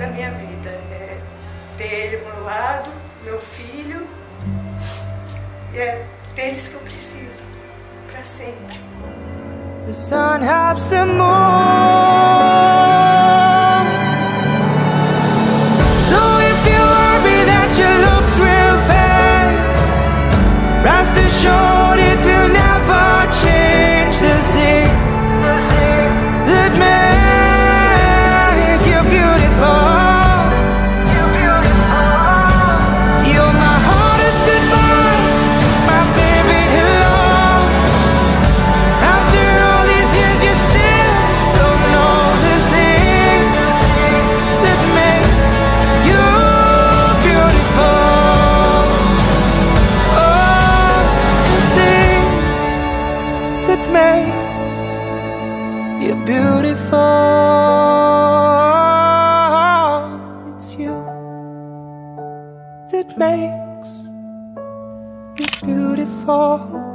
da minha vida. É ter ele ao meu lado, meu filho, e é deles que eu preciso, para sempre. The sun helps the moon. So if you worry that your looks will fade, rest assured it will never change the things that make you beautiful. You're my hardest goodbye, my favorite hello. After all these years you still don't know the things that make you beautiful. Oh, the things that make you beautiful. It's you that makes you beautiful.